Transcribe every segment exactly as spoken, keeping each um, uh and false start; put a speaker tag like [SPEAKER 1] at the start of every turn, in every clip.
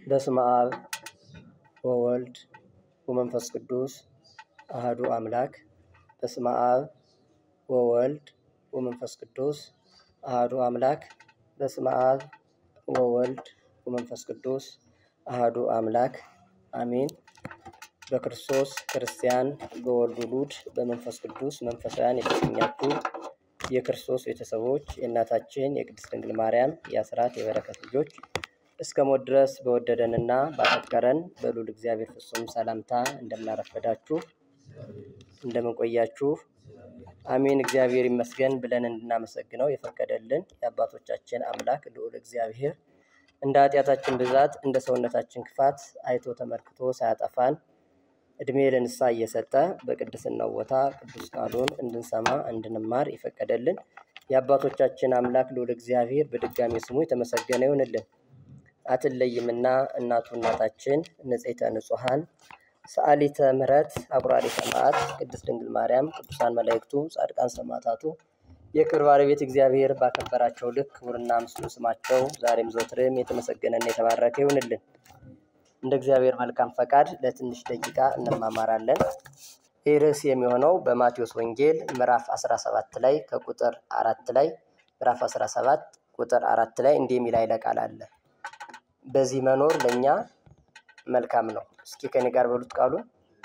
[SPEAKER 1] በስመ አብ ወወልድ ወመንፈስ ቅዱስ አሐዱ አምላክ። በስመ አብ ወወልድ ወመንፈስ ቅዱስ አሐዱ አምላክ። በስመ አብ ወወልድ ወመንፈስ ቅዱስ አሐዱ አምላክ አሜን። በክርስቶስ ክርስቲያን በወልድ ውሉድ በመንፈስ ቅዱስ መንፈሳውያን የተሰኛችሁ የክርስቶስ ቤተሰቦች የእናታችን የቅድስት ድንግል ማርያም የአስራት የበረከት ልጆች እስከ ሞት ድረስ በወደደንና ባፈቀረን በልዑል እግዚአብሔር ፍጹም ሰላምታ እንደምናረፈዳችሁ እንደምንቆያችሁ አሜን። እግዚአብሔር ይመስገን ብለን እንድናመሰግነው የፈቀደልን የአባቶቻችን አምላክ ልዑል እግዚአብሔር እንደ ኃጢአታችን ብዛት እንደ ሰውነታችን ክፋት አይቶ ተመልክቶ ሳያጠፋን እድሜ ለንስሐ እየሰጠ በቅድስናው ቦታ ቅዱስ ቃሉን እንድንሰማ እንድንማር የፈቀደልን የአባቶቻችን አምላክ ልዑል እግዚአብሔር በድጋሚ ስሙ የተመሰገነ ይሁንልን። አትለይምና እናቱ እናታችን ንጽሕተ ንጹሐን ሰአሊተ ምሕረት አቁራሪተ መዓት ቅድስት ድንግል ማርያም ቅዱሳን መላእክቱ ጻድቃን ሰማዕታቱ የክብር ባለቤት እግዚአብሔር ባከበራቸው ልክ ክቡርና ምስጉን ስማቸው ዛሬም ዘወትርም የተመሰገነና የተባረከ ይሁንልን። እንደ እግዚአብሔር መልካም ፈቃድ ለትንሽ ደቂቃ እንማማራለን። ይህ ርዕስ የሚሆነው በማቴዎስ ወንጌል ምዕራፍ አስራ ሰባት ላይ ከቁጥር አራት ላይ ምዕራፍ አስራ ሰባት ቁጥር አራት ላይ እንዲህ የሚል ኃይለ ቃል አለ። በዚህ መኖር ለኛ መልካም ነው። እስኪ ከኔ ጋር በሉት ቃሉን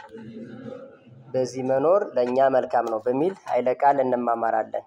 [SPEAKER 1] በዚህ መኖር ለኛ መልካም ነው በሚል ኃይለ ቃል እንማማራለን።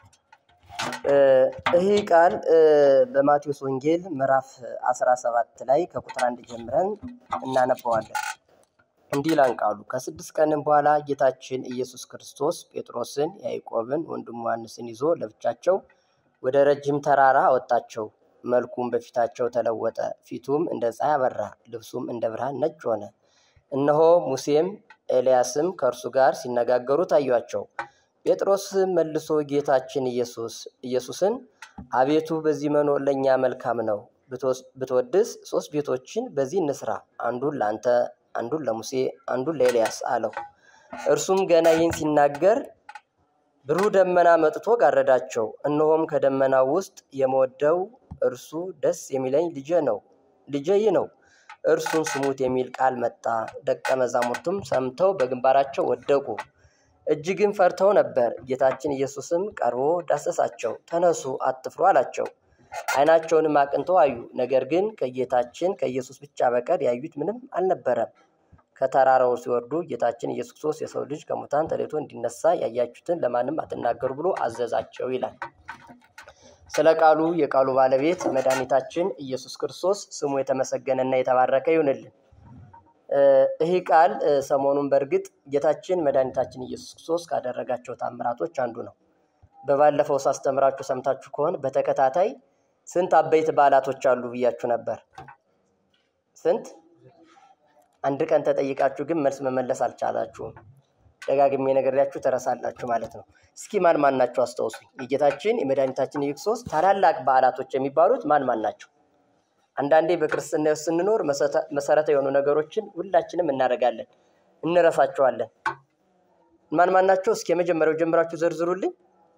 [SPEAKER 1] ይህ ቃል በማቴዎስ ወንጌል ምዕራፍ አስራ ሰባት ላይ ከቁጥር አንድ ጀምረን እናነባዋለን። እንዲህ ይላል ቃሉ። ከስድስት ቀንም በኋላ ጌታችን ኢየሱስ ክርስቶስ ጴጥሮስን ያዕቆብን ወንድሙ ዮሐንስን ይዞ ለብቻቸው ወደ ረጅም ተራራ አወጣቸው። መልኩም በፊታቸው ተለወጠ፣ ፊቱም እንደ ፀሐይ አበራ፣ ልብሱም እንደ ብርሃን ነጭ ሆነ። እነሆ ሙሴም ኤልያስም ከእርሱ ጋር ሲነጋገሩ ታዩአቸው። ጴጥሮስም መልሶ ጌታችን ኢየሱስ ኢየሱስን አቤቱ በዚህ መኖር ለኛ መልካም ነው፣ ብትወድስ ሶስት ቤቶችን በዚህ እንስራ፣ አንዱን ላንተ፣ አንዱን ለሙሴ፣ አንዱን ለኤልያስ አለው። እርሱም ገና ይህን ሲናገር ብሩህ ደመና መጥቶ ጋረዳቸው። እነሆም ከደመናው ውስጥ የምወደው እርሱ ደስ የሚለኝ ልጄ ነው ልጄ ይህ ነው እርሱን ስሙት የሚል ቃል መጣ። ደቀ መዛሙርቱም ሰምተው በግንባራቸው ወደቁ፣ እጅግም ፈርተው ነበር። ጌታችን ኢየሱስም ቀርቦ ዳሰሳቸው፣ ተነሱ አትፍሩ አላቸው። ዓይናቸውንም አቅንተው አዩ፣ ነገር ግን ከጌታችን ከኢየሱስ ብቻ በቀር ያዩት ምንም አልነበረም። ከተራራው ሲወርዱ ጌታችን ኢየሱስ ክርስቶስ የሰው ልጅ ከሙታን ተለይቶ እንዲነሳ ያያችሁትን ለማንም አትናገሩ ብሎ አዘዛቸው ይላል። ስለ ቃሉ የቃሉ ባለቤት መድኃኒታችን ኢየሱስ ክርስቶስ ስሙ የተመሰገነና የተባረከ ይሁንልን። ይህ ቃል ሰሞኑን በእርግጥ ጌታችን መድኃኒታችን ኢየሱስ ክርስቶስ ካደረጋቸው ታምራቶች አንዱ ነው። በባለፈው ሳስተምራችሁ ሰምታችሁ ከሆነ በተከታታይ ስንት አበይት በዓላቶች አሉ ብያችሁ ነበር። ስንት? አንድ ቀን ተጠይቃችሁ ግን መልስ መመለስ አልቻላችሁም። ደጋግሜ ነግሬያችሁ ተረሳላችሁ ማለት ነው። እስኪ ማን ማን ናቸው አስተውሱ። የጌታችን የመድኃኒታችን ኢየሱስ ክርስቶስ ታላላቅ በዓላቶች የሚባሉት ማን ማን ናቸው? አንዳንዴ በክርስትና ውስጥ ስንኖር መሰረታዊ የሆኑ ነገሮችን ሁላችንም እናደርጋለን፣ እንረሳቸዋለን። ማን ማን ናቸው? እስኪ የመጀመሪያው ጀምራችሁ ዘርዝሩልኝ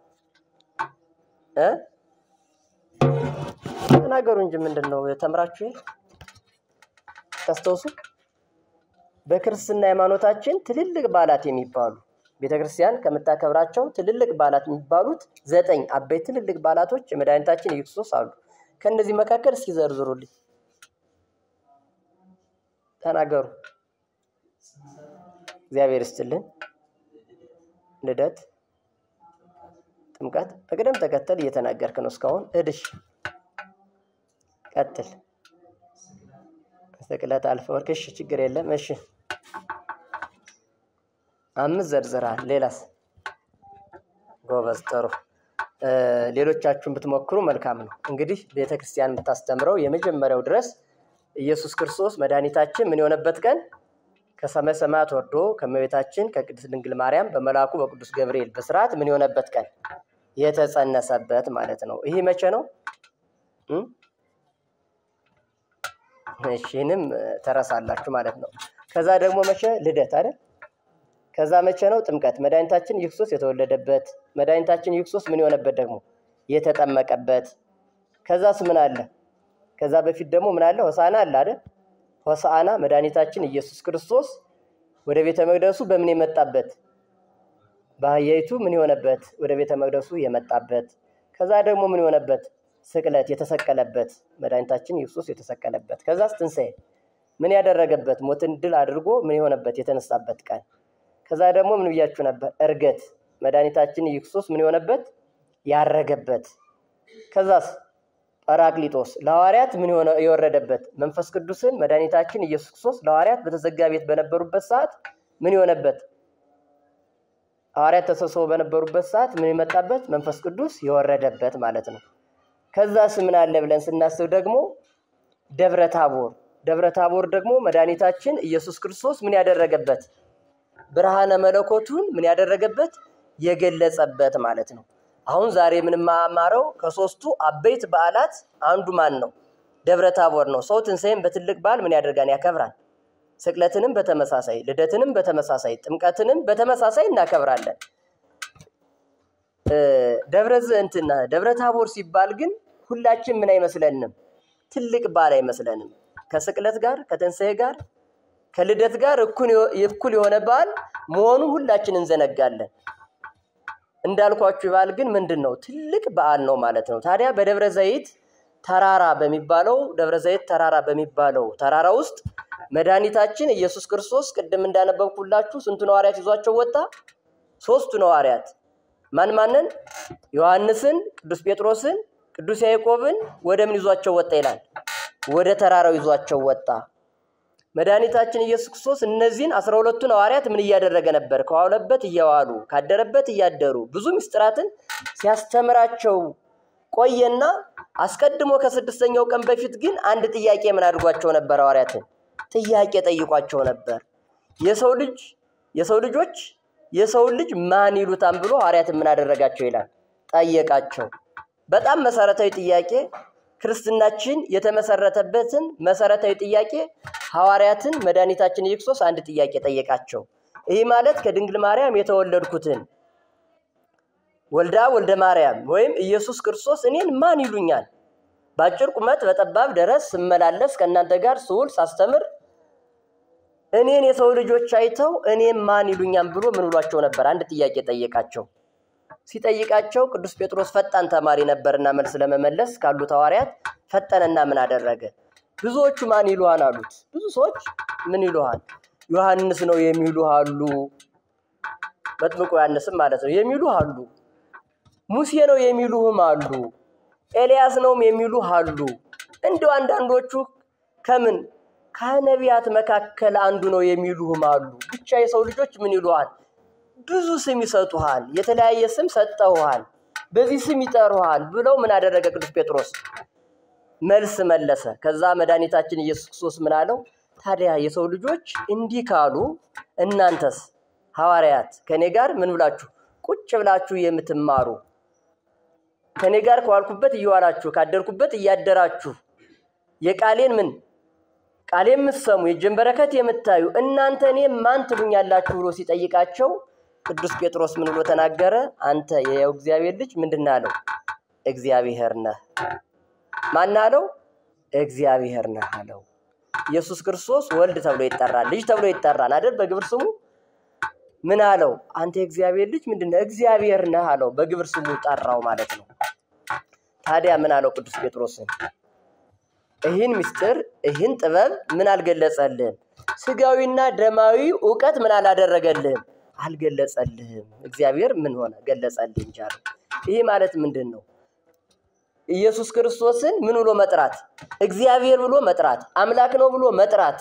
[SPEAKER 1] እ ተናገሩ እንጂ ምንድነው ተምራችሁ ታስተውሱ? በክርስትና ሃይማኖታችን ትልልቅ በዓላት የሚባሉ ቤተክርስቲያን ከምታከብራቸው ትልልቅ በዓላት የሚባሉት ዘጠኝ አበይት ትልልቅ በዓላቶች የመድኃኒታችን ኢየሱስ ክርስቶስ አሉ። ከነዚህ መካከል እስኪ ዘርዝሩልኝ ተናገሩ። እግዚአብሔር ይስጥልን። ልደት፣ ጥምቀት በቅደም ተከተል እየተናገርክ ነው እስካሁን። እድሽ ቀጥል። ስቅለት አልፈ ወርክሽ ችግር የለም። እሺ አምስት ዘርዝራል። ሌላስ? ጎበዝ ጥሩ። ሌሎቻችሁን ብትሞክሩ መልካም ነው። እንግዲህ ቤተክርስቲያን የምታስተምረው የመጀመሪያው ድረስ ኢየሱስ ክርስቶስ መድኃኒታችን ምን የሆነበት ቀን ከሰማይ ሰማያት ወርዶ ከመቤታችን ከቅድስት ድንግል ማርያም በመልአኩ በቅዱስ ገብርኤል በስርዓት ምን የሆነበት ቀን የተጸነሰበት ማለት ነው። ይሄ መቼ ነው? እሺንም ተረሳላችሁ ማለት ነው። ከዛ ደግሞ መቼ? ልደት አይደል? ከዛ መቼ ነው? ጥምቀት። መድኃኒታችን ኢየሱስ ክርስቶስ የተወለደበት መድኃኒታችን ኢየሱስ ክርስቶስ ምን የሆነበት ደግሞ የተጠመቀበት። ከዛስ ምን አለ? ከዛ በፊት ደግሞ ምን አለ? ሆሳዕና አለ አይደል? ሆሳዕና መድኃኒታችን ኢየሱስ ክርስቶስ ወደ ቤተ መቅደሱ በምን የመጣበት በአህያይቱ ምን የሆነበት ወደ ቤተ መቅደሱ የመጣበት ከዛ ደግሞ ምን የሆነበት ስቅለት የተሰቀለበት መድኃኒታችን ኢየሱስ የተሰቀለበት ከዛስ ትንሣኤ ምን ያደረገበት ሞትን ድል አድርጎ ምን የሆነበት የተነሳበት ቀን ከዛ ደግሞ ምን ብያችሁ ነበር እርገት መድኃኒታችን ኢየሱስ ምን የሆነበት ያረገበት ከዛስ ጳራቅሊጦስ ለሐዋርያት ምን የሆነ የወረደበት መንፈስ ቅዱስን መድኃኒታችን ኢየሱስ ክርስቶስ ለሐዋርያት በተዘጋ ቤት በነበሩበት ሰዓት ምን የሆነበት ሐዋርያት ተሰብስበው በነበሩበት ሰዓት ምን የመጣበት መንፈስ ቅዱስ የወረደበት ማለት ነው። ከዛስ ምን አለ ብለን ስናስብ ደግሞ ደብረ ታቦር ደብረ ታቦር ደግሞ መድኃኒታችን ኢየሱስ ክርስቶስ ምን ያደረገበት ብርሃነ መለኮቱን ምን ያደረገበት የገለጸበት ማለት ነው። አሁን ዛሬ ምን ማማረው ከሶስቱ አበይት በዓላት አንዱ ማን ነው? ደብረ ታቦር ነው። ሰው ትንሣኤን በትልቅ በዓል ምን ያደርጋል ያከብራል። ስቅለትንም በተመሳሳይ ልደትንም በተመሳሳይ ጥምቀትንም በተመሳሳይ እናከብራለን። ደብረ እንትና ደብረ ታቦር ሲባል ግን ሁላችን ምን አይመስለንም ትልቅ በዓል አይመስለንም። ከስቅለት ጋር ከትንሣኤ ጋር ከልደት ጋር እኩል እኩል የሆነ በዓል መሆኑ ሁላችን እንዘነጋለን። እንዳልኳችሁ በዓል ግን ምንድነው ትልቅ በዓል ነው ማለት ነው። ታዲያ በደብረ ዘይት ተራራ በሚባለው ደብረ ዘይት ተራራ በሚባለው ተራራ ውስጥ መድኃኒታችን ኢየሱስ ክርስቶስ ቅድም እንዳነበብኩላችሁ ስንቱ ሐዋርያት ይዟቸው ወጣ? ሶስቱ ሐዋርያት ማን ማንን? ዮሐንስን፣ ቅዱስ ጴጥሮስን፣ ቅዱስ ያዕቆብን ወደ ምን ይዟቸው ወጣ ይላል? ወደ ተራራው ይዟቸው ወጣ። መድኃኒታችን ኢየሱስ ክርስቶስ እነዚህን አስራ ሁለቱን ሐዋርያት ምን እያደረገ ነበር? ከዋለበት እያዋሉ ካደረበት እያደሩ ብዙ ምስጢራትን ሲያስተምራቸው ቆየና አስቀድሞ ከስድስተኛው ቀን በፊት ግን አንድ ጥያቄ ምን አድርጓቸው ነበር? ሐዋርያትን ጥያቄ ጠይቋቸው ነበር። የሰው ልጅ የሰው ልጆች የሰው ልጅ ማን ይሉታል ብሎ ሐዋርያትን ምን አደረጋቸው ይላል? ጠየቃቸው። በጣም መሰረታዊ ጥያቄ ክርስትናችን የተመሰረተበትን መሰረታዊ ጥያቄ ሐዋርያትን መድኃኒታችን ኢየሱስ ክርስቶስ አንድ ጥያቄ ጠየቃቸው። ይሄ ማለት ከድንግል ማርያም የተወለድኩትን ወልዳ ወልደ ማርያም ወይም ኢየሱስ ክርስቶስ እኔን ማን ይሉኛል? ባጭር ቁመት በጠባብ ደረስ ስመላለስ ከእናንተ ጋር ስውል ሳስተምር እኔን የሰው ልጆች አይተው እኔን ማን ይሉኛል ብሎ ምን ብሏቸው ነበር? አንድ ጥያቄ ጠየቃቸው። ሲጠይቃቸው ቅዱስ ጴጥሮስ ፈጣን ተማሪ ነበርና መልስ ለመመለስ ካሉት ሐዋርያት ፈጠነና ምን አደረገ? ብዙዎቹ ማን ይሉሃን አሉት። ብዙ ሰዎች ምን ይሉሃን? ዮሐንስ ነው የሚሉህ አሉ። መጥምቁ ዮሐንስም ማለት ነው የሚሉህ አሉ። ሙሴ ነው የሚሉህም አሉ። ኤልያስ ነው የሚሉህ አሉ። እንደው አንዳንዶቹ ከምን ከነቢያት መካከል አንዱ ነው የሚሉህም አሉ። ብቻ የሰው ልጆች ምን ይሉሃን? ብዙ ስም ይሰጡሃል፣ የተለያየ ስም ሰጠውሃል፣ በዚህ ስም ይጠሩሃል ብለው ምን አደረገ ቅዱስ ጴጥሮስ? መልስ መለሰ። ከዛ መድኃኒታችን ኢየሱስ ክርስቶስ ምን አለው? ታዲያ የሰው ልጆች እንዲህ ካሉ እናንተስ ሐዋርያት ከኔ ጋር ምን ብላችሁ ቁጭ ብላችሁ የምትማሩ ከኔ ጋር ከዋልኩበት እየዋላችሁ ካደርኩበት እያደራችሁ የቃሌን ምን ቃሌን የምትሰሙ የጀንበረከት የምታዩ እናንተ እኔ ማን ትሉኛላችሁ ብሎ ሲጠይቃቸው ቅዱስ ጴጥሮስ ምን ብሎ ተናገረ? አንተ የያው እግዚአብሔር ልጅ ምንድነው አለው? እግዚአብሔር ነህ። ማን አለው? እግዚአብሔር ነህ አለው። ኢየሱስ ክርስቶስ ወልድ ተብሎ ይጠራል፣ ልጅ ተብሎ ይጠራል አይደል? በግብር ስሙ ምን አለው? አንተ የእግዚአብሔር ልጅ ምንድነው? እግዚአብሔር ነህ አለው። በግብር ስሙ ጠራው ማለት ነው። ታዲያ ምን አለው ቅዱስ ጴጥሮስን? ይህን ምስጢር ይህን ጥበብ ምን አልገለጸልህም? ስጋዊና ደማዊ ዕውቀት ምን አላደረገልህም? አልገለጸልህም። እግዚአብሔር ምን ሆነ? ገለጸልህ እንጂ አለ። ይሄ ማለት ምንድነው? ኢየሱስ ክርስቶስን ምን ብሎ መጥራት? እግዚአብሔር ብሎ መጥራት፣ አምላክ ነው ብሎ መጥራት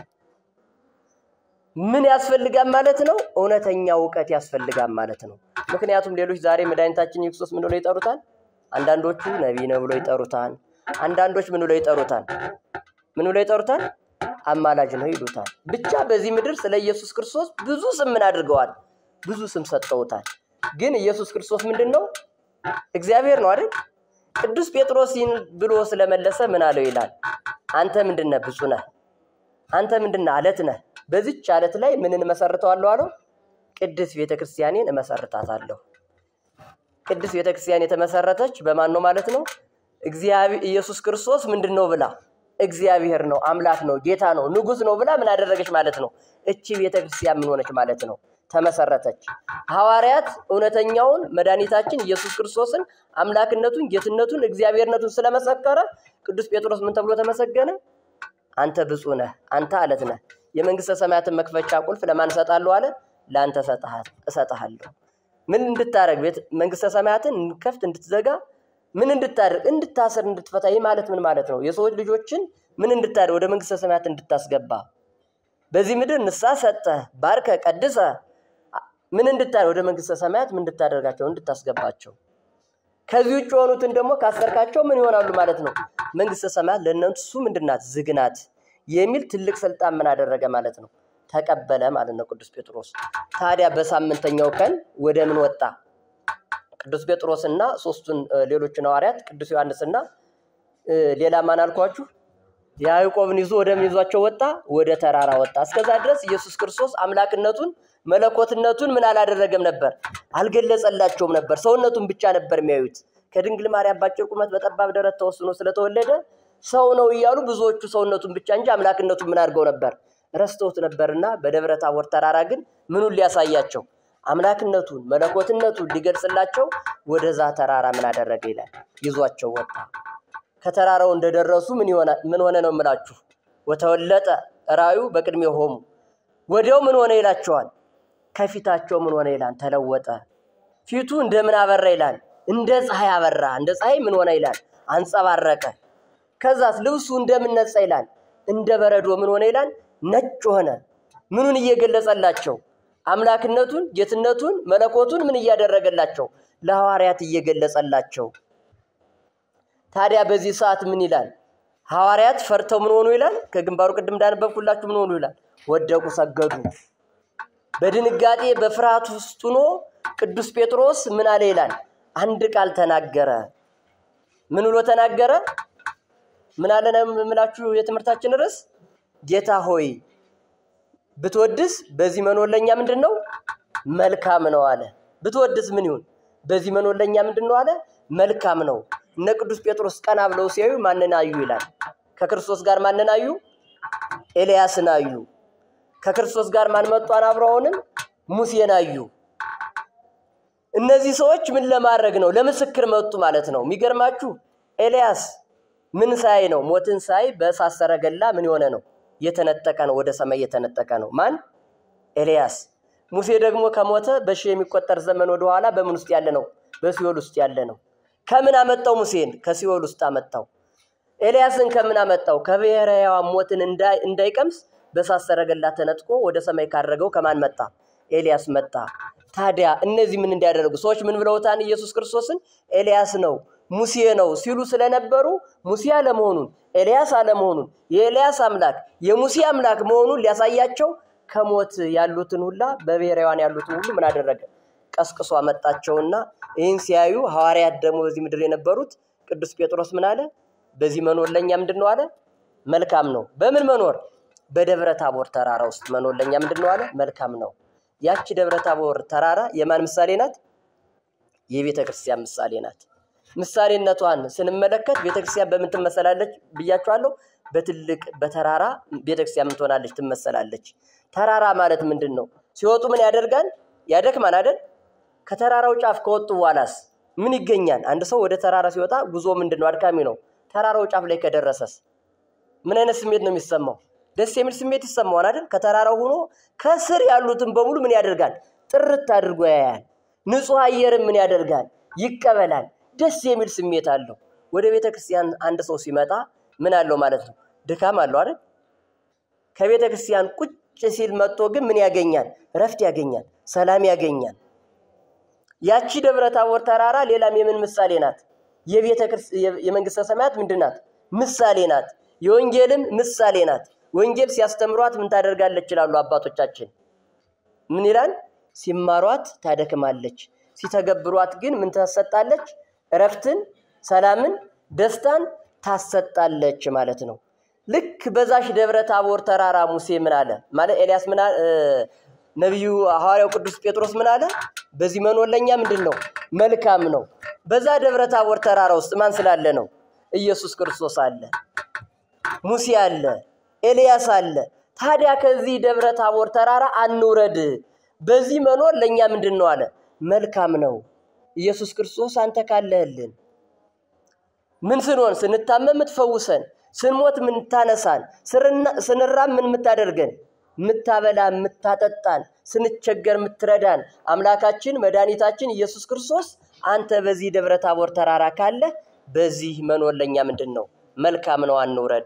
[SPEAKER 1] ምን ያስፈልጋል ማለት ነው? እውነተኛ ዕውቀት ያስፈልጋል ማለት ነው። ምክንያቱም ሌሎች ዛሬ መድኃኒታችን ኢየሱስ ምን ብሎ ይጠሩታል? አንዳንዶቹ ነብይ ነው ብሎ ይጠሩታል። አንዳንዶች ምን ብሎ ይጠሩታል? ምን ብሎ ይጠሩታል? አማላጅ ነው ይሉታል። ብቻ በዚህ ምድር ስለ ኢየሱስ ክርስቶስ ብዙ ስም ምን አድርገዋል? ብዙ ስም ሰጠውታል። ግን ኢየሱስ ክርስቶስ ምንድነው? እግዚአብሔር ነው አይደል? ቅዱስ ጴጥሮስ ብሎ ስለመለሰ ምን አለው ይላል? አንተ ምንድነህ? ብፁዕ ነህ። አንተ ምንድነህ? አለት ነህ። በዚህች አለት ላይ ምንን መሰርተዋለሁ አለው? ቅድስት ቤተክርስቲያኔን እመሰርታታለሁ። ቅድስት ቤተክርስቲያን የተመሰረተች በማን ነው ማለት ነው? እግዚአብሔር ኢየሱስ ክርስቶስ ምንድነው ብላ እግዚአብሔር ነው አምላክ ነው ጌታ ነው ንጉስ ነው ብላ ምን አደረገች ማለት ነው እቺ ቤተክርስቲያን ምን ሆነች ማለት ነው ተመሰረተች ሐዋርያት እውነተኛውን መድኃኒታችን ኢየሱስ ክርስቶስን አምላክነቱን ጌትነቱን እግዚአብሔርነቱን ስለመሰከረ ቅዱስ ጴጥሮስ ምን ተብሎ ተመሰገነ አንተ ብፁዕ ነህ አንተ አለት ነህ የመንግስተ ሰማያትን መክፈቻ ቁልፍ ለማን ሰጣለሁ አለ ላንተ ሰጣሃት እሰጣለሁ ምን እንድታረግ ቤት መንግስተ ሰማያትን እንከፍት እንድትዘጋ ምን እንድታረግ እንድታሰር እንድትፈታ ይሄ ማለት ምን ማለት ነው የሰዎች ልጆችን ምን እንድታረግ ወደ መንግስተ ሰማያት እንድታስገባ በዚህ ምድር ንሳ ሰጠ ባርከ ቀድሰ ምን እንድታረግ ወደ መንግስተ ሰማያት ምን እንድታደርጋቸው እንድታስገባቸው ከዚህ ውጭ ሆኑትን ደግሞ ካስከርካቸው ምን ይሆናሉ ማለት ነው መንግስተ ሰማያት ለነሱ ምንድናት ዝግናት የሚል ትልቅ ስልጣን ምን አደረገ ማለት ነው ተቀበለ ማለት ነው ቅዱስ ጴጥሮስ ታዲያ በሳምንተኛው ቀን ወደ ምን ወጣ ቅዱስ ጴጥሮስና ሶስቱን ሌሎች ሐዋርያት ቅዱስ ዮሐንስና ሌላ ማን አልኳችሁ ያዕቆብን ይዞ ወደ ምይዟቸው ወጣ ወደ ተራራ ወጣ እስከዛ ድረስ ኢየሱስ ክርስቶስ አምላክነቱን መለኮትነቱን ምን አላደረገም ነበር አልገለጸላቸውም ነበር ሰውነቱን ብቻ ነበር የሚያዩት ከድንግል ማርያም ባጭር ቁመት በጠባብ ደረት ተወስኖ ስለተወለደ ሰው ነው ይያሉ ብዙዎቹ ሰውነቱን ብቻ እንጂ አምላክነቱን ምን አድርገው ነበር ረስተውት ነበርና በደብረ ታቦር ተራራ ግን ምኑን ሊያሳያቸው አምላክነቱን መለኮትነቱን ሊገልጽላቸው ወደዛ ተራራ ምን አደረገ ይላል ይዟቸው ወጣ ከተራራው እንደደረሱ ምን ይሆነ ምን ሆነ ነው የምላችሁ ወተወለጠ ራዩ በቅድሜው ሆሙ ወዲያው ምን ሆነ ይላቸዋል ከፊታቸው ምን ሆነ ይላል ተለወጠ ፊቱ እንደምን አበራ ይላል እንደ ፀሐይ አበራ እንደ ፀሐይ ምን ሆነ ይላል አንጸባረቀ ከዛስ ልብሱ እንደምን ነጻ ይላል እንደ በረዶ ምን ሆነ ይላል ነጭ ሆነ ምኑን እየገለጸላቸው አምላክነቱን ጌትነቱን መለኮቱን ምን እያደረገላቸው ለሐዋርያት እየገለጸላቸው ታዲያ በዚህ ሰዓት ምን ይላል ሐዋርያት ፈርተው ምን ሆኑ ይላል ከግንባሩ ቅድም እንዳነበብኩላችሁ ምን ሆኑ ይላል ወደቁ ሰገዱ በድንጋጤ በፍርሃት ውስጥ ሆኖ ቅዱስ ጴጥሮስ ምን አለ ይላል አንድ ቃል ተናገረ ምን ብሎ ተናገረ ምን አለ ነው የምላችሁ የትምህርታችን ርዕስ ጌታ ሆይ ብትወድስ በዚህ መኖር ለኛ ምንድነው መልካም ነው አለ ብትወድስ ምን ይሁን በዚህ መኖር ለኛ ምንድነው አለ መልካም ነው እነ ቅዱስ ጴጥሮስ ቀና ብለው ሲያዩ ማንና አዩ ይላል ከክርስቶስ ጋር ማንና አዩ ኤልያስን አዩ ከክርስቶስ ጋር ማን መጣን አብረውንም ሙሴን አዩ እነዚህ ሰዎች ምን ለማድረግ ነው ለምስክር መጡ ማለት ነው የሚገርማችሁ ኤልያስ ምን ሳይ ነው ሞትን ሳይ በሳሰረገላ ምን ይሆነ ነው የተነጠቀ ነው ወደ ሰማይ የተነጠቀ ነው ማን ኤልያስ ሙሴ ደግሞ ከሞተ በሺ የሚቆጠር ዘመን ወደ ኋላ በምን ውስጥ ያለ ነው በሲኦል ውስጥ ያለ ነው ከምን አመጣው ሙሴን ከሲኦል ውስጥ አመጣው ኤልያስን ከምን አመጣው ከብሔራዊ ሞትን እንዳይ እንዳይቀምስ በሳሰረገላ ተነጥቆ ወደ ሰማይ ካረገው ከማን መጣ ኤልያስ መጣ ታዲያ እነዚህ ምን እንዲያደርጉ ሰዎች ምን ብለውታን ኢየሱስ ክርስቶስን ኤልያስ ነው ሙሴ ነው ሲሉ ስለነበሩ ሙሴ አለመሆኑን ኤልያስ አለመሆኑን የኤልያስ አምላክ የሙሴ አምላክ መሆኑን ሊያሳያቸው ከሞት ያሉትን ሁላ በብሔራውያን ያሉትን ሁሉ ምን አደረገ ቀስቅሶ አመጣቸውና ይህን ሲያዩ ሐዋርያት ደግሞ በዚህ ምድር የነበሩት ቅዱስ ጴጥሮስ ምን አለ በዚህ መኖር ለኛ ምንድነው አለ መልካም ነው በምን መኖር በደብረ ታቦር ተራራ ውስጥ መኖር ለኛ ምንድነው አለ መልካም ነው ያቺ ደብረ ታቦር ተራራ የማን ምሳሌ ናት የቤተ ክርስቲያን ምሳሌ ናት ምሳሌነቷን ስንመለከት ቤተ ክርስቲያን በምን ትመሰላለች ብያችኋለሁ በትልቅ በተራራ ቤተ ክርስቲያን ምን ትሆናለች ትመሰላለች ተራራ ማለት ምንድነው ሲወጡ ምን ያደርጋል ያደክማል አይደል ከተራራው ጫፍ ከወጡ በኋላስ ምን ይገኛል አንድ ሰው ወደ ተራራ ሲወጣ ጉዞ ምንድነው አድካሚ ነው ተራራው ጫፍ ላይ ከደረሰስ ምን አይነት ስሜት ነው የሚሰማው ደስ የሚል ስሜት ይሰማዋል አይደል ከተራራው ሆኖ ከስር ያሉትን በሙሉ ምን ያደርጋል ጥርት አድርጎ ያያል ንጹህ አየር ምን ያደርጋል ይቀበላል ደስ የሚል ስሜት አለው ወደ ቤተ ክርስቲያን አንድ ሰው ሲመጣ ምን አለው ማለት ነው ድካም አለው አይደል ከቤተ ክርስቲያን ቁጭ ሲል መጥቶ ግን ምን ያገኛል ረፍት ያገኛል ሰላም ያገኛል ያቺ ደብረ ታቦር ተራራ ሌላም የምን ምሳሌ ናት የቤተ ክርስቲያን የመንግስተ ሰማያት ምንድናት ምሳሌ ናት የወንጌልም ምሳሌ ናት ወንጌል ሲያስተምሯት ምን ታደርጋለች ይላሉ አባቶቻችን ምን ይላል ሲማሯት ታደክማለች ሲተገብሯት ግን ምን ታሰጣለች ረፍትን ሰላምን ደስታን ታሰጣለች ማለት ነው ልክ በዛሽ ደብረ ታቦር ተራራ ሙሴ ምን አለ ማለት ኤልያስ ምን ነብዩ ሐዋርያው ቅዱስ ጴጥሮስ ምን አለ በዚህ መኖር ለኛ ምንድነው መልካም ነው በዛ ደብረ ታቦር ተራራ ውስጥ ማን ስላለ ነው ኢየሱስ ክርስቶስ አለ ሙሴ አለ ኤልያስ አለ ታዲያ ከዚህ ደብረ ታቦር ተራራ አንውረድ በዚህ መኖር ለኛ ምንድነው አለ መልካም ነው ኢየሱስ ክርስቶስ አንተ ካለህልን ምን ስንሆን ስንታመም ትፈውሰን ስንሞት ምን ታነሳን ስንራም ምን ምታደርገን ምታበላ ምታጠጣን ስንቸገር ምትረዳን አምላካችን መድኃኒታችን ኢየሱስ ክርስቶስ አንተ በዚህ ደብረ ታቦር ተራራ ካለ በዚህ መኖር ለኛ ምንድነው መልካም ነው አንውረድ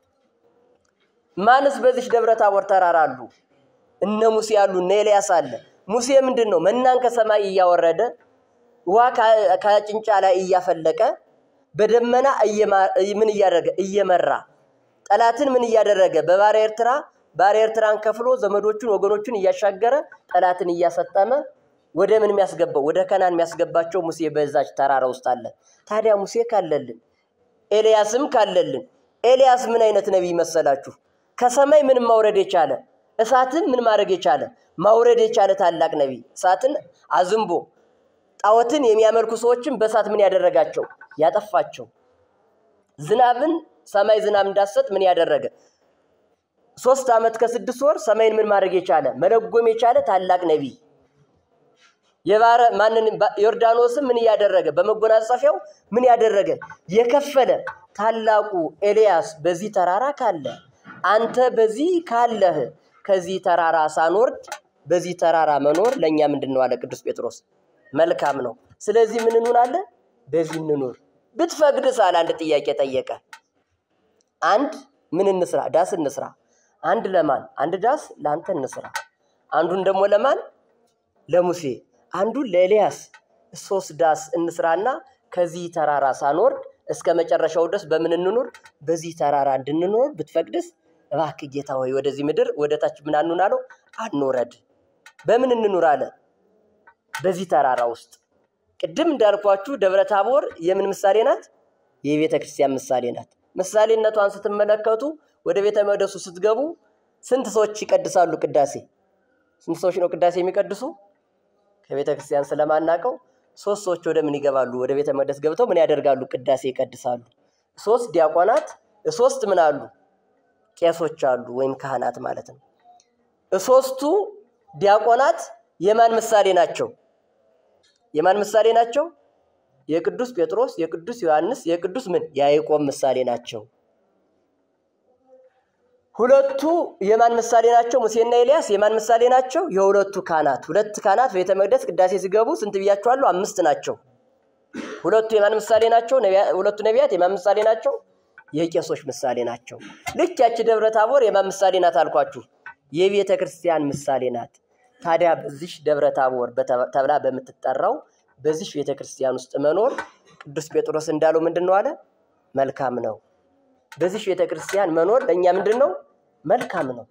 [SPEAKER 1] ማንስ በዚህ ደብረ ታቦር ተራራ አሉ እነ ሙሴ አሉ እነ ኤልያስ አለ ሙሴ ምንድነው መናን ከሰማይ ያወረደ ዋ ከጭንጫ ላይ ያፈለቀ በደመና ምን ያደረገ እየመራ ጠላትን ምን ያደረገ በባህረ ኤርትራ ባህረ ኤርትራን ከፍሎ ዘመዶቹን ወገኖቹን ያሻገረ ጠላትን ያሰጠመ ወደ ምን የሚያስገባው ወደ ከናን የሚያስገባቸው ሙሴ በዛች ተራራ ውስጥ አለ ታዲያ ሙሴ ካለልን ኤልያስም ካለልን ኤልያስ ምን አይነት ነብይ መሰላችሁ ከሰማይ ምን ማውረድ የቻለ እሳትን ምን ማድረግ የቻለ ማውረድ የቻለ ታላቅ ነብይ እሳትን አዝምቦ ጣዖትን የሚያመልኩ ሰዎችን በእሳት ምን ያደረጋቸው ያጠፋቸው ዝናብን ሰማይ ዝናብ እንዳሰጥ ምን ያደረገ ሶስት አመት ከስድስት ወር ሰማይን ምን ማድረግ የቻለ መለጎም የቻለ ታላቅ ነብይ የባረ ማንን ዮርዳኖስ ምን ያደረገ በመጎናጸፊያው ምን ያደረገ የከፈለ ታላቁ ኤልያስ በዚህ ተራራ ካለ አንተ በዚህ ካለህ ከዚህ ተራራ ሳንወርድ በዚህ ተራራ መኖር ለኛ ምንድነው አለ ቅዱስ ጴጥሮስ መልካም ነው ስለዚህ ምን እንሆናለን በዚህ እንኖር ብትፈቅድስ አለ አንድ ጥያቄ ጠየቀ አንድ ምን እንስራ ዳስ እንስራ አንድ ለማን አንድ ዳስ ላንተ እንስራ አንዱን ደግሞ ለማን ለሙሴ አንዱ ለኤልያስ ሶስት ዳስ እንስራና ከዚህ ተራራ ሳንወርድ እስከ መጨረሻው ድረስ በምን እንኖር በዚህ ተራራ እንድንኖር ብትፈቅድስ እባክህ ጌታ ሆይ ወደዚህ ምድር ወደታች ምን አንውናለው አንወረድ በምን እንኖር አለ በዚህ ተራራ ውስጥ ቅድም እንዳልኳችሁ ደብረ ታቦር የምን ምሳሌ ናት የቤተ ክርስቲያን ምሳሌ ናት ምሳሌነቷን ስትመለከቱ ወደ ቤተ መቅደሱ ስትገቡ ስንት ሰዎች ይቀድሳሉ ቅዳሴ ስንት ሰዎች ነው ቅዳሴ የሚቀድሱ ከቤተ ክርስቲያን ስለማናቀው ሶስት ሰዎች ወደ ምን ይገባሉ ወደ ቤተ መቅደስ ገብተው ምን ያደርጋሉ ቅዳሴ ይቀድሳሉ ሶስት ዲያቆናት ሶስት ምን አሉ ቄሶች አሉ ወይም ካህናት ማለት ነው ሶስቱ ዲያቆናት የማን ምሳሌ ናቸው የማን ምሳሌ ናቸው የቅዱስ ጴጥሮስ የቅዱስ ዮሐንስ የቅዱስ ምን ያዕቆብ ምሳሌ ናቸው ሁለቱ የማን ምሳሌ ናቸው ሙሴና ኤልያስ የማን ምሳሌ ናቸው የሁለቱ ካህናት ሁለት ካህናት ቤተ መቅደስ ቅዳሴ ሲገቡ ስንት ብያቸዋለሁ አምስት ናቸው ሁለቱ የማን ምሳሌ ናቸው ሁለቱ ነቢያት የማን ምሳሌ ናቸው የቄሶች ምሳሌ ናቸው ልክ ያቺ ደብረ ታቦር የማን ምሳሌ ናት አልኳችሁ የቤተ ክርስቲያን ምሳሌ ናት ታዲያ በዚህ ደብረ ታቦር ተብላ በመትጠራው በዚህ ቤተ ክርስቲያን ውስጥ መኖር ቅዱስ ጴጥሮስ እንዳለው ምንድነው አለ መልካም ነው በዚህ ቤተ ክርስቲያን መኖር ለኛ ምንድነው መልካም ነው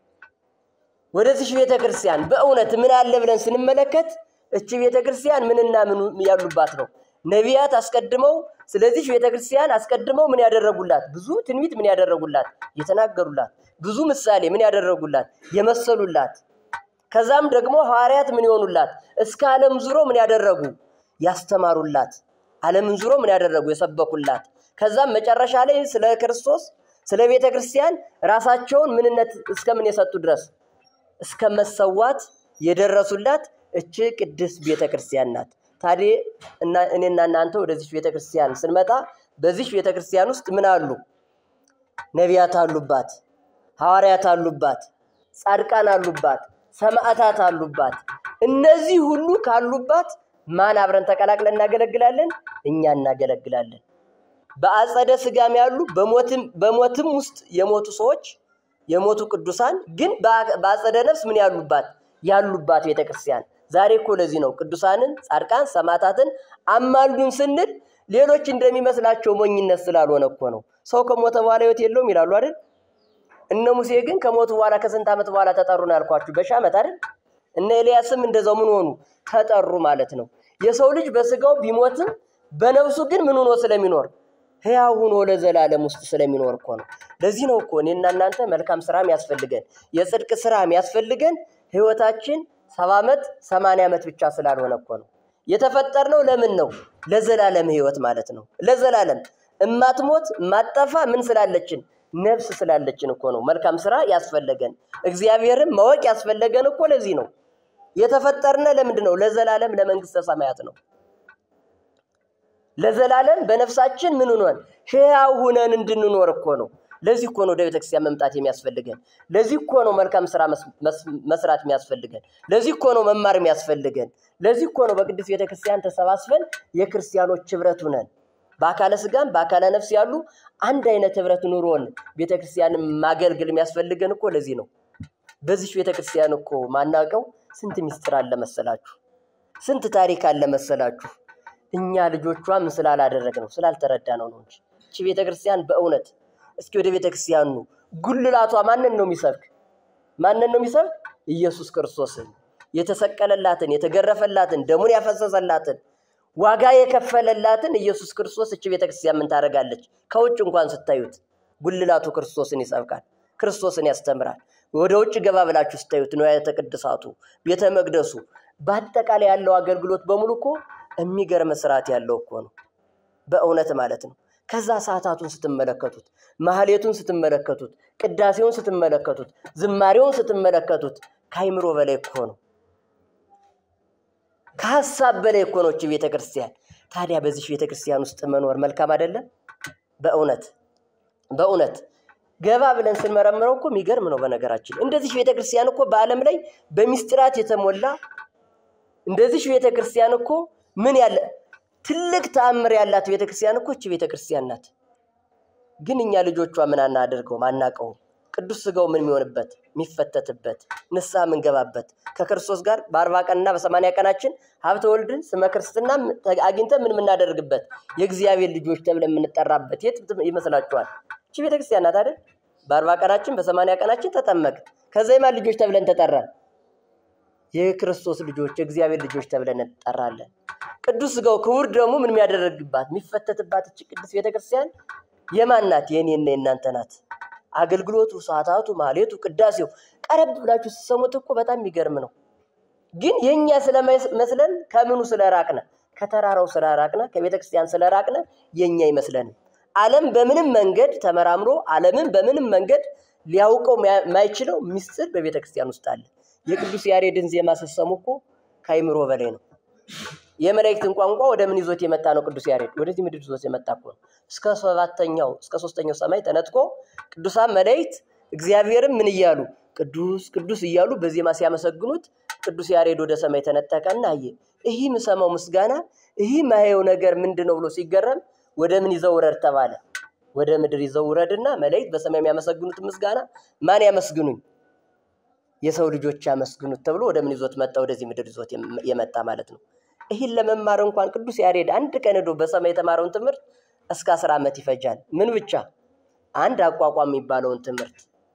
[SPEAKER 1] ወደዚህ ቤተ ክርስቲያን በእውነት ምን አለ ብለን ስንመለከት እቺ ቤተ ክርስቲያን ምንና ምን ያሉባት ነው ነቢያት አስቀድመው ስለዚህ ቤተ ክርስቲያን አስቀድመው ምን ያደረጉላት ብዙ ትንቢት ምን ያደረጉላት የተናገሩላት ብዙ ምሳሌ ምን ያደረጉላት የመሰሉላት ከዛም ደግሞ ሐዋርያት ምን ይሆኑላት እስከ ዓለም ዙሮ ምን ያደረጉ ያስተማሩላት ዓለምን ዙሮ ምን ያደረጉ የሰበኩላት ከዛም መጨረሻ ላይ ስለ ክርስቶስ ስለ ቤተ ክርስቲያን ራሳቸውን ምንነት እስከምን የሰጡ ድረስ እስከ መሰዋት የደረሱላት እቺ ቅድስት ቤተ ክርስቲያን ናት ታዲያ እና እኔና እናንተ ወደዚህ ቤተ ክርስቲያን ስንመጣ በዚህ ቤተ ክርስቲያን ውስጥ ምን አሉ ነቢያት አሉባት ሐዋርያት አሉባት ጻድቃን አሉባት ሰማዕታት አሉባት እነዚህ ሁሉ ካሉባት ማን አብረን ተቀላቅለን እናገለግላለን እኛ እናገለግላለን በአጸደ ስጋም ያሉ በሞትም በሞትም ውስጥ የሞቱ ሰዎች የሞቱ ቅዱሳን ግን በአጸደ ነፍስ ምን ያሉባት ያሉባት ቤተ ክርስቲያን ዛሬ እኮ ለዚህ ነው ቅዱሳንን ጻድቃን ሰማዕታትን አማልዱን ስንል ሌሎች እንደሚመስላቸው ሞኝነት ስላልሆነ እኮ ነው ሰው ከሞተ በኋላ ህይወት የለውም ይላሉ አይደል እነ ሙሴ ግን ከሞቱ በኋላ ከስንት ዓመት በኋላ ተጠሩ ነው ያልኳችሁ በሺህ ዓመት አይደል እነ ኤልያስም እንደዛው ምን ሆኑ ተጠሩ ማለት ነው የሰው ልጅ በስጋው ቢሞትም በነፍሱ ግን ምን ሆኖ ስለሚኖር ሕያው ሆኖ ለዘላለም ውስጥ ስለሚኖር እኮ ነው ለዚህ ነው እኮ እኔና እናንተ መልካም ስራ የሚያስፈልገን የጽድቅ ስራ የሚያስፈልገን ህይወታችን ሰባ ዓመት ሰማንያ ዓመት ብቻ ስላልሆነ እኮ ነው የተፈጠርነው ለምን ነው ለዘላለም ህይወት ማለት ነው ለዘላለም እማትሞት ማጠፋ ምን ስላለችን ነፍስ ስላለችን እኮ ነው መልካም ስራ ያስፈልገን እግዚአብሔርን ማወቅ ያስፈልገን እኮ ለዚህ ነው የተፈጠርነ ለምንድነው ለዘላለም ለመንግስተ ሰማያት ነው ለዘላለም በነፍሳችን ምን ሆነን ሕያው ሆነን እንድንኖር እኮ ነው ለዚህ እኮ ነው ወደ ቤተክርስቲያን መምጣት የሚያስፈልገን ለዚህ እኮ ነው መልካም ስራ መስራት የሚያስፈልገን ለዚህ እኮ ነው መማር የሚያስፈልገን ለዚህ እኮ ነው በቅዱስ ቤተክርስቲያን ተሰባስበን የክርስቲያኖች ህብረት ሆነን በአካለ ስጋም በአካለ ነፍስ ያሉ አንድ አይነት ህብረት ኑሮን ቤተክርስቲያንን ማገልገል የሚያስፈልገን እኮ ለዚህ ነው በዚህ ቤተክርስቲያን እኮ ማናቀው ስንት ሚስጥር አለ መሰላችሁ ስንት ታሪክ አለ መሰላችሁ እኛ ልጆቿ ምን ስላላደረግ ነው ስላልተረዳ ነው ነው እንጂ እቺ ቤተክርስቲያን በእውነት እስኪ ወደ ቤተክርስቲያኑ ጉልላቷ ማንን ነው የሚሰብክ ማንን ነው የሚሰብክ ኢየሱስ ክርስቶስን የተሰቀለላትን የተገረፈላትን ደሙን ያፈሰሰላትን ዋጋ የከፈለላትን ኢየሱስ ክርስቶስ እቺ ቤተክርስቲያን ምን ታረጋለች ከውጭ እንኳን ስታዩት ጉልላቱ ክርስቶስን ይሰብካል ክርስቶስን ያስተምራል ወደ ውጭ ገባ ብላችሁ ስታዩት ነው ያተቀደሳቱ ቤተ መቅደሱ በአጠቃላይ ያለው አገልግሎት በሙሉ እኮ የሚገርም ስርዓት ያለው እኮ ነው በእውነት ማለት ነው ከዛ ሰዓታቱን ስትመለከቱት ማህሌቱን ስትመለከቱት ቅዳሴውን ስትመለከቱት ዝማሬውን ስትመለከቱት ካይምሮ በላይ እኮ ነው ከሐሳብ በላይ እኮ ነው እቺ ቤተክርስቲያን ታዲያ በዚህ ቤተክርስቲያን ውስጥ መኖር መልካም አይደለም በእውነት በእውነት ገባ ብለን ስንመረምረው እኮ የሚገርም ነው በነገራችን እንደዚህ ቤተክርስቲያን እኮ በአለም ላይ በሚስጥራት የተሞላ እንደዚህ ቤተክርስቲያን እኮ ምን ያለ ትልቅ ተአምር ያላት ቤተክርስቲያን እኮ እቺ ቤተክርስቲያን ናት ግን እኛ ልጆቿ ምን አናደርገው ማናቀው ቅዱስ ስጋው ምን የሚሆንበት የሚፈተትበት ንስሐ ምን ገባበት ከክርስቶስ ጋር በአርባ ቀንና በሰማንያ ቀናችን ሀብተ ወልድን ስመ ክርስትና አግኝተን ምን ምናደርግበት የእግዚአብሔር ልጆች ተብለን ምንጠራበት የት ይመስላችኋል እቺ ቤተክርስቲያን ናት አይደል በአርባ ቀናችን በሰማንያ ቀናችን ተጠመቅ ከዛ የማን ልጆች ተብለን ተጠራን የክርስቶስ ልጆች የእግዚአብሔር ልጆች ተብለን ተጠራለን ቅዱስ ስጋው ክቡር ደሙ ምን የሚያደርግባት የሚፈተትባት እቺ ቅዱስ ቤተክርስቲያን የማን ናት የኔና የናንተ ናት አገልግሎቱ ሰዓታቱ ማህሌቱ ቅዳሴው ቀረብ ብላችሁ ተሰሙት እኮ በጣም የሚገርም ነው ግን የኛ ስለመስለን ከምኑ ስለራቅነ ከተራራው ስለራቅነ ከቤተክርስቲያን ስለራቅነ የኛ ይመስለን ዓለም በምንም መንገድ ተመራምሮ ዓለምን በምንም መንገድ ሊያውቀው ማይችለው ሚስጥር በቤተክርስቲያን ውስጥ አለ የቅዱስ ያሬድን ዜማ ተሰሙ እኮ ካይምሮ በላይ ነው የመላእክትን ቋንቋ ወደ ምን ይዞት የመጣ ነው ቅዱስ ያሬድ ወደዚህ ምድር ይዞት የመጣ እኮ እስከ ሰባተኛው እስከ ሶስተኛው ሰማይ ተነጥቆ ቅዱሳን መላእክት እግዚአብሔርን ምን ይያሉ ቅዱስ ቅዱስ ይያሉ በዜማ ሲያመሰግኑት ቅዱስ ያሬድ ወደ ሰማይ ተነጠቀና አየ ይሄ ምሰማው ምስጋና ይሄ ማየው ነገር ምንድነው ብሎ ሲገረም ወደ ምን ይዘውረድ ተባለ ወደ ምድር ይዘውረድና መላእክት በሰማይ የሚያመሰግኑት ምስጋና ማን ያመስግኑኝ የሰው ልጆች ያመስግኑት ተብሎ ወደ ምን ይዞት መጣ ወደዚህ ምድር ይዞት የመጣ ማለት ነው ይሄን ለመማር እንኳን ቅዱስ ያሬድ አንድ ቀን ሄዶ በሰማይ የተማረውን ትምህርት እስከ አስር አመት ይፈጃል ምን ብቻ አንድ አቋቋም የሚባለውን ትምህርት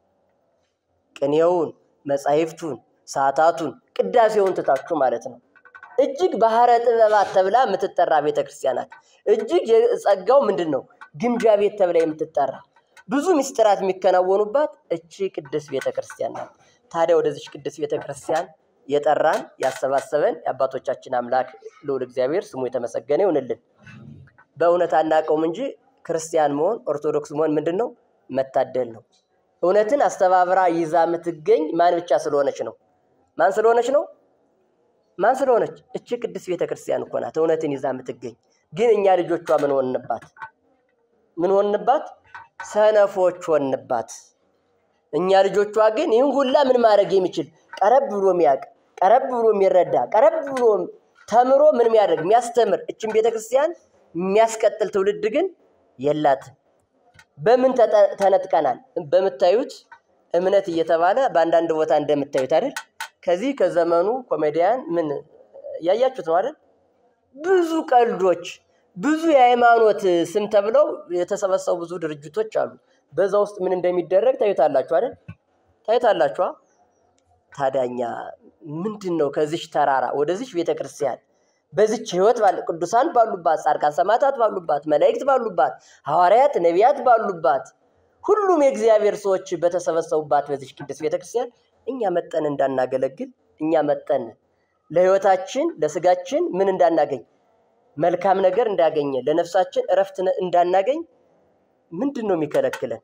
[SPEAKER 1] ቅኔውን መጻሕፍቱን ሰዓታቱን ቅዳሴውን ተታችሁ ማለት ነው እጅግ ባህረ ጥበባት ተብላ የምትጠራ ቤተክርስቲያን ናት እጅግ የጸጋው ምንድነው ግምጃ ቤት ተብላ የምትጠራ ብዙ ሚስጥራት የሚከናወኑባት እቺ ቅዱስ ቤተክርስቲያን ናት ታዲያ ወደዚህ ቅዱስ ቤተክርስቲያን የጠራን ያሰባሰበን የአባቶቻችን አምላክ ልዑል እግዚአብሔር ስሙ የተመሰገነ ይሁንልን በእውነት አናቀውም እንጂ ክርስቲያን መሆን ኦርቶዶክስ መሆን ምንድነው መታደል ነው እውነትን አስተባብራ ይዛ የምትገኝ ማን ብቻ ስለሆነች ነው ማን ስለሆነች ነው ማን ስለሆነች እቺ ቅዱስ ቤተክርስቲያን እኮ ናት እውነትን ይዛ የምትገኝ ግን እኛ ልጆቿ ምን ሆንንባት ምን ሆንንባት ሰነፎች ሆንንባት እኛ ልጆቿ ግን ይሁን ሁላ ምን ማድረግ የሚችል ቀረብ ብሎ የሚያቅ ቀረብ ብሎ የሚረዳ ቀረብ ብሎ ተምሮ ምን የሚያደርግ የሚያስተምር እቺን ቤተክርስቲያን የሚያስቀጥል ትውልድ ግን የላት በምን ተነጥቀናል በመታዩት እምነት እየተባለ በአንዳንድ ቦታ እንደምታዩት አይደል ከዚህ ከዘመኑ ኮሜዲያን ምን ያያችሁት ነው አይደል ብዙ ቀልዶች ብዙ የሃይማኖት ስም ተብለው የተሰበሰቡ ብዙ ድርጅቶች አሉ በዛ ውስጥ ምን እንደሚደረግ ታዩታላችሁ አይደል ታዩታላችሁ ታዳኛ ምንድነው ከዚህ ተራራ ወደዚህ ቤተክርስቲያን በዚች ህይወት ባለ ቅዱሳን ባሉባት ጻድቃን ሰማዕታት ባሉባት መላእክት ባሉባት ሐዋርያት ነቢያት ባሉባት ሁሉም የእግዚአብሔር ሰዎች በተሰበሰቡባት በዚች ቅዱስ ቤተክርስቲያን እኛ መጠን እንዳናገለግል እኛ መጠን ለህይወታችን ለስጋችን ምን እንዳናገኝ መልካም ነገር እንዳገኘ ለነፍሳችን እረፍት እንዳናገኝ ምንድነው የሚከለክለን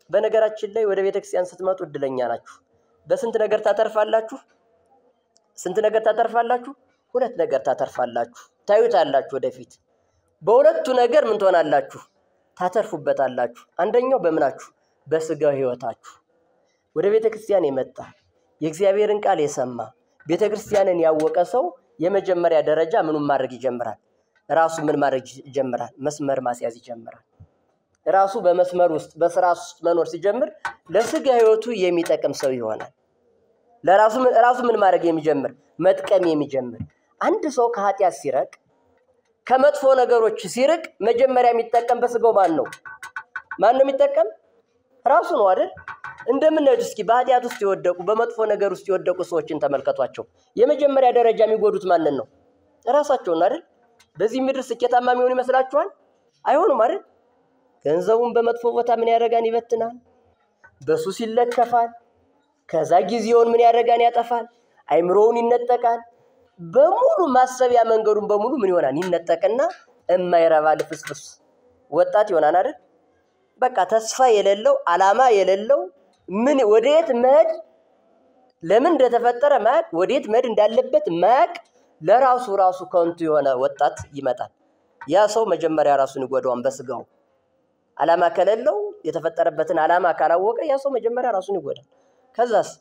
[SPEAKER 1] በነገራችን ላይ ወደ ቤተክርስቲያን ስትመጡ እድለኛ ናችሁ። በስንት ነገር ታተርፋላችሁ? ስንት ነገር ታተርፋላችሁ? ሁለት ነገር ታተርፋላችሁ። ታዩታላችሁ ወደፊት። በሁለቱ ነገር ምን ትሆናላችሁ? ታተርፉበታላችሁ። አንደኛው በምናችሁ? በስጋው ህይወታችሁ። ወደ ቤተክርስቲያን የመጣ የእግዚአብሔርን ቃል የሰማ ቤተክርስቲያንን ያወቀ ሰው የመጀመሪያ ደረጃ ምኑን ማድረግ ይጀምራል? ራሱ ምን ማድረግ ይጀምራል? መስመር ማስያዝ ይጀምራል። ራሱ በመስመር ውስጥ በስራ ውስጥ መኖር ሲጀምር ለስጋ ህይወቱ የሚጠቅም ሰው ይሆናል። ለራሱ ራሱ ምን ማድረግ የሚጀምር? መጥቀም የሚጀምር። አንድ ሰው ከኃጢአት ሲርቅ ከመጥፎ ነገሮች ሲርቅ መጀመሪያ የሚጠቀም በስጋው ማን ነው? ማን ነው የሚጠቀም? ራሱ ነው አይደል? እንደምንነው እስኪ በኃጢአት ውስጥ ይወደቁ በመጥፎ ነገር ውስጥ ይወደቁ ሰዎችን ተመልከቷቸው። የመጀመሪያ ደረጃ የሚጎዱት ማንን ነው? ራሳቸው ነው አይደል? በዚህ ምድር ስኬታማ የሚሆኑ ይመስላችኋል? አይሆኑም አይደል? ገንዘቡን በመጥፎ ቦታ ምን ያደርጋን? ይበትናል። በሱስ ይለከፋል። ከዛ ጊዜውን ምን ያደርጋን? ያጠፋል። አይምሮውን ይነጠቃል። በሙሉ ማሰቢያ መንገዱን በሙሉ ምን ይሆናል? ይነጠቅና የማይረባ ልፍስፍስ ወጣት ይሆናል አይደል? በቃ ተስፋ የሌለው አላማ የሌለው ምን ወዴት መሄድ ለምን እንደተፈጠረ ማቅ ወዴት መሄድ እንዳለበት ማቅ ለራሱ ራሱ ከንቱ የሆነ ወጣት ይመጣል። ያ ሰው መጀመሪያ ራሱን ይጎዳዋል በስጋው። አላማ ከሌለው የተፈጠረበትን አላማ ካላወቀ ያ ሰው መጀመሪያ ራሱን ይጎዳል። ከዛስ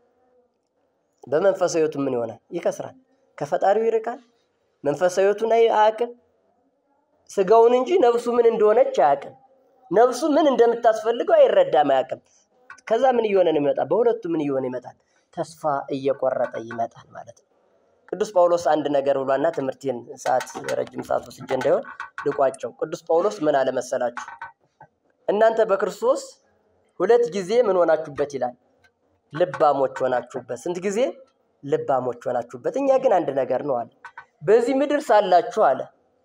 [SPEAKER 1] በመንፈሳዊቱ ምን ይሆናል? ይከስራል። ከፈጣሪው ይርቃል። መንፈሳዊቱን አያውቅም። ስጋውን እንጂ ነፍሱ ምን እንደሆነች አያውቅም። ነፍሱ ምን እንደምታስፈልገው አይረዳም፣ አያውቅም። ከዛ ምን ይሆነ ነው የሚመጣ? በሁለቱ ምን ይሆነ ይመጣል? ተስፋ እየቆረጠ ይመጣል ማለት ነው። ቅዱስ ጳውሎስ አንድ ነገር ብሏልና ትምህርቴን ሰዓት ረጅም ሰዓት ወስጄ እንዳይሆን ልቋጨው። ቅዱስ ጳውሎስ ምን አለ መሰላችሁ? እናንተ በክርስቶስ ሁለት ጊዜ ምን ሆናችሁበት ይላል? ልባሞች ሆናችሁበት። ስንት ጊዜ? ልባሞች ሆናችሁበት። እኛ ግን አንድ ነገር ነው አለ። በዚህ ምድር ሳላችሁ አለ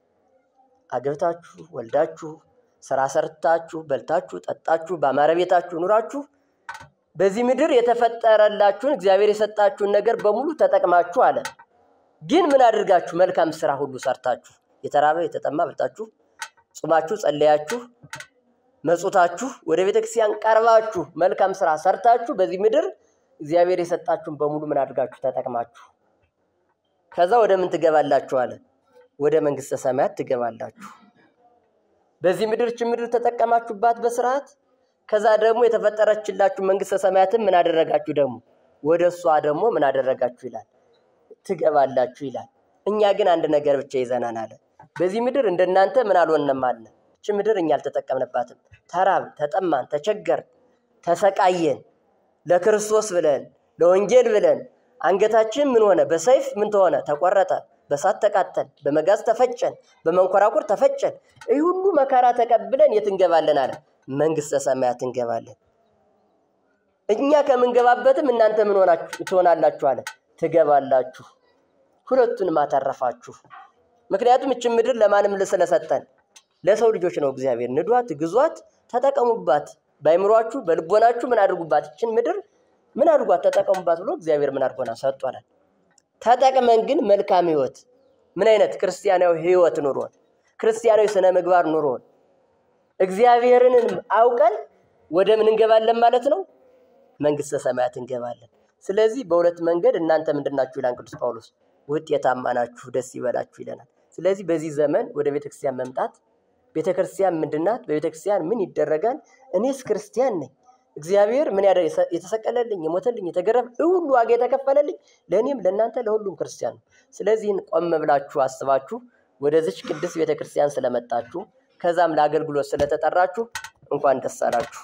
[SPEAKER 1] አገብታችሁ ወልዳችሁ ስራ ሰርታችሁ በልታችሁ ጠጣችሁ በአማረ ቤታችሁ ኑራችሁ በዚህ ምድር የተፈጠረላችሁን እግዚአብሔር የሰጣችሁን ነገር በሙሉ ተጠቅማችሁ አለ። ግን ምን አድርጋችሁ? መልካም ስራ ሁሉ ሰርታችሁ የተራበ የተጠማ በልታችሁ ጾማችሁ ጸለያችሁ መጽውታችሁ ወደ ቤተክርስቲያን ቀርባችሁ መልካም ስራ ሰርታችሁ በዚህ ምድር እግዚአብሔር የሰጣችሁን በሙሉ ምን አድርጋችሁ ተጠቅማችሁ ከዛ ወደ ምን ትገባላችሁ አለ? ወደ መንግስተ ሰማያት ትገባላችሁ። በዚህ ምድር ጭምር ተጠቀማችሁባት በስርዓት ከዛ ደግሞ የተፈጠረችላችሁ መንግስተ ሰማያትን ምን አደረጋችሁ? ደግሞ ወደሷ ደግሞ ምን አደረጋችሁ ይላል? ትገባላችሁ ይላል። እኛ ግን አንድ ነገር ብቻ ይዘናል አለ። በዚህ ምድር እንደናንተ ምን አልሆነም አለ። እቺ ምድር እኛ አልተጠቀምንባትም። ተራብ፣ ተጠማን፣ ተቸገር፣ ተሰቃየን ለክርስቶስ ብለን ለወንጌል ብለን አንገታችን ምን ሆነ? በሰይፍ ምን ተሆነ? ተቆረጠ። በሳት ተቃጠል፣ በመጋዝ ተፈጨን፣ በመንኮራኩር ተፈጨን። ይህ ሁሉ መከራ ተቀብለን የት እንገባለን አለ? መንግስተ ሰማያት እንገባለን። እኛ ከምንገባበትም እናንተ ምን ሆናችሁ ትሆናላችሁ አለ? ትገባላችሁ። ሁለቱን ማተረፋችሁ። ምክንያቱም እቺ ምድር ለማንም ስለሰጠን ለሰው ልጆች ነው። እግዚአብሔር ንዷት፣ ግዟት፣ ተጠቀሙባት። ባይምሯችሁ በልቦናችሁ ምን አድርጉባት? እቺን ምድር ምን አድርጓት? ተጠቀሙባት ብሎ እግዚአብሔር ምን አድርጎና ሰጥቷል። ተጠቅመን ግን መልካም ህይወት ምን አይነት ክርስቲያናዊ ህይወት ኑሮን ክርስቲያናዊ ስነ ምግባር ኑሮን እግዚአብሔርን አውቀን ወደ ምን እንገባለን ማለት ነው? መንግስተ ሰማያት እንገባለን። ስለዚህ በሁለት መንገድ እናንተ ምንድናችሁ ይላል ቅዱስ ጳውሎስ? ውጤታማ ናችሁ፣ ደስ ይበላችሁ ይለናል። ስለዚህ በዚህ ዘመን ወደ ቤተክርስቲያን መምጣት ቤተክርስቲያን ምንድናት? በቤተክርስቲያን ምን ይደረጋል? እኔስ ክርስቲያን ነኝ፣ እግዚአብሔር ምን ያደረ የተሰቀለልኝ የሞተልኝ የተገረፈ ሁሉ ዋጋ የተከፈለልኝ ለኔም ለናንተ ለሁሉም ክርስቲያን ነው። ስለዚህ ቆም ብላችሁ አስባችሁ ወደዚህ ቅዱስ ቤተክርስቲያን ስለመጣችሁ ከዛም ለአገልግሎት ስለተጠራችሁ እንኳን ደስ አላችሁ።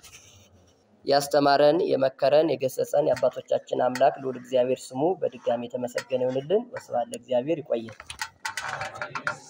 [SPEAKER 1] ያስተማረን የመከረን የገሰጸን የአባቶቻችን አምላክ ልዑል እግዚአብሔር ስሙ በድጋሚ የተመሰገነ ይሁንልን። ወስብሐት ለእግዚአብሔር። ይቆየን።